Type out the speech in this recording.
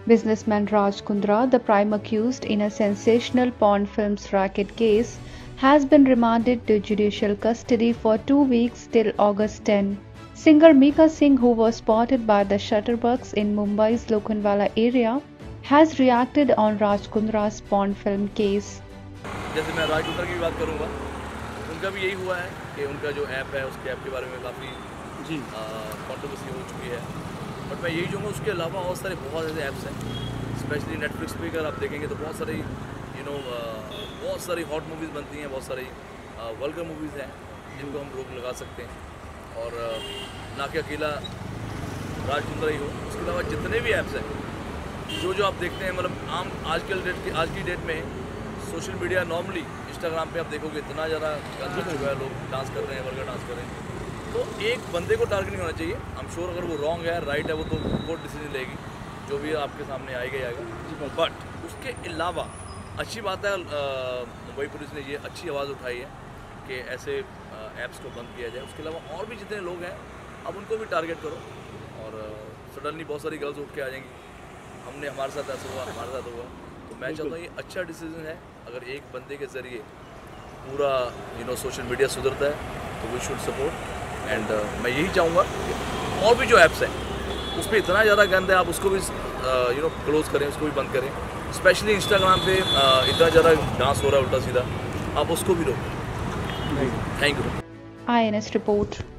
Businessman Raj Kundra, the prime accused in a sensational porn films racket case, has been remanded to judicial custody for 2 weeks till August 10. Singer Mika Singh, who was spotted by the Shutterbugs in Mumbai's Lokhandwala area, has reacted on Raj Kundra's porn film case. जैसे मैं राज कुंद्रा की बात करूँगा, उनका भी यही हुआ है कि उनका जो ऐप है उसके ऐप के बारे में काफ़ी कंट्रोवर्सी हो चुकी है। बट मैं यही कहूँगा उसके अलावा बहुत ऐसे ऐप्स हैं, स्पेशली नेटफ्लिक्स पे अगर आप देखेंगे तो बहुत सारी बहुत सारी हॉट मूवीज़ बनती हैं, बहुत सारी वल्गर मूवीज़ हैं जिनको हम रोक लगा सकते हैं। और ना कि अकेला राज कुंद्रा ही हो, उसके अलावा जितने भी ऐप्स हैं जो आप देखते हैं, मतलब आज की डेट में सोशल मीडिया नॉर्मली इंस्टाग्राम पे आप देखोगे इतना ज़्यादा गंदा चुका है, लोग डांस कर रहे हैं, वल्गर डांस कर रहे हैं। तो एक बंदे को टारगेट नहीं होना चाहिए। आई एम श्योर अगर वो रॉन्ग है, राइट है, वो तो कोर्ट डिसीजन लेगी, जो भी आपके सामने आएगा ही आएगा। बट उसके अलावा अच्छी बात है, मुंबई पुलिस ने ये अच्छी आवाज़ उठाई है कि ऐसे ऐप्स को बंद किया जाए। उसके अलावा और भी जितने लोग हैं अब उनको भी टारगेट करो, और सडनली बहुत सारी गर्ल्स उठ के आ जाएंगी, हमारे साथ ऐसा हुआ, हमारे साथ हुआ। तो मैं चाहता हूँ ये अच्छा डिसीजन है। अगर एक बंदे के ज़रिए पूरा सोशल मीडिया सुधरता है तो वी शुड सपोर्ट। एंड मैं यही चाहूँगा कि और भी जो ऐप्स हैं उस पर इतना ज़्यादा गंद है, आप उसको भी क्लोज़ करें, उसको भी बंद करें। स्पेशली इंस्टाग्राम पे इतना ज़्यादा डांस हो रहा है उल्टा सीधा, आप उसको भी रोकें। Thank you. INS report.